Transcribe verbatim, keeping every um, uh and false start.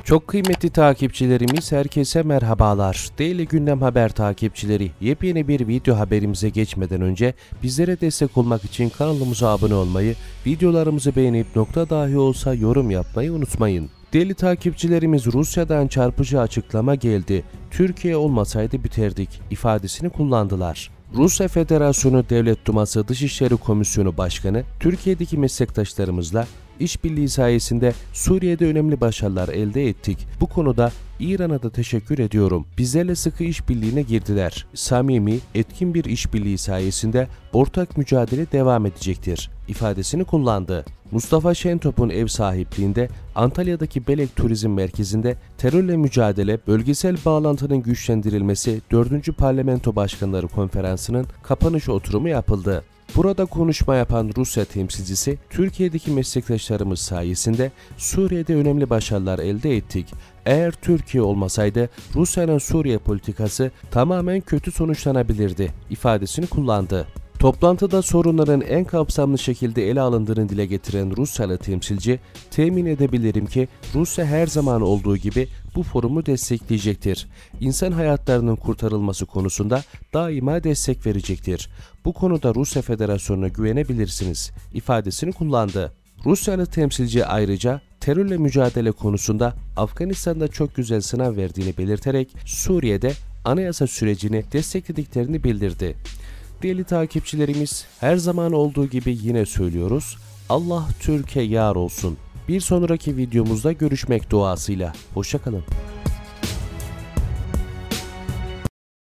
Çok kıymetli takipçilerimiz, herkese merhabalar. Değerli Gündem Haber takipçileri, yepyeni bir video haberimize geçmeden önce bizlere destek olmak için kanalımıza abone olmayı, videolarımızı beğenip nokta dahi olsa yorum yapmayı unutmayın. Değerli takipçilerimiz, Rusya'dan çarpıcı açıklama geldi. Türkiye olmasaydı biterdik ifadesini kullandılar. Rusya Federasyonu Devlet Duması Dışişleri Komisyonu Başkanı, Türkiye'deki meslektaşlarımızla işbirliği sayesinde Suriye'de önemli başarılar elde ettik. Bu konuda İran'a da teşekkür ediyorum. Bizlerle sıkı işbirliğine girdiler. Samimi, etkin bir işbirliği sayesinde ortak mücadele devam edecektir ifadesini kullandı. Mustafa Şentop'un ev sahipliğinde Antalya'daki Belek Turizm Merkezi'nde terörle mücadele, bölgesel bağlantının güçlendirilmesi dördüncü Parlamento Başkanları Konferansı'nın kapanış oturumu yapıldı. Burada konuşma yapan Rusya temsilcisi, Türkiye'deki meslektaşlarımız sayesinde Suriye'de önemli başarılar elde ettik. Eğer Türkiye olmasaydı Rusya'nın Suriye politikası tamamen kötü sonuçlanabilirdi ifadesini kullandı. Toplantıda sorunların en kapsamlı şekilde ele alındığını dile getiren Rusyalı temsilci, temin edebilirim ki Rusya her zaman olduğu gibi bu forumu destekleyecektir. İnsan hayatlarının kurtarılması konusunda daima destek verecektir. Bu konuda Rusya Federasyonu'na güvenebilirsiniz ifadesini kullandı. Rusyalı temsilci ayrıca terörle mücadele konusunda Afganistan'da çok güzel sınav verdiğini belirterek Suriye'de anayasa sürecini desteklediklerini bildirdi. Değerli takipçilerimiz, her zaman olduğu gibi yine söylüyoruz. Allah Türkiye yar olsun. Bir sonraki videomuzda görüşmek duasıyla. Hoşça kalın.